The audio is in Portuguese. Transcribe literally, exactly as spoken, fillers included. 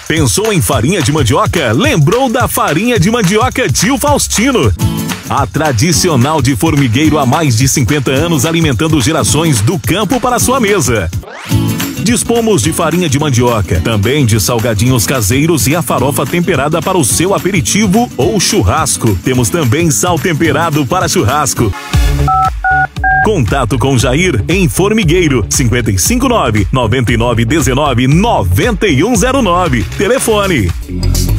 Pensou em farinha de mandioca? Lembrou da farinha de mandioca Tio Faustino. A tradicional de formigueiro há mais de cinquenta anos, alimentando gerações do campo para sua mesa. Dispomos de farinha de mandioca, também de salgadinhos caseiros e a farofa temperada para o seu aperitivo ou churrasco. Temos também sal temperado para churrasco. Contato com Jair em Formigueiro, cinco cinco nove, nove nove um nove, nove um zero nove. Telefone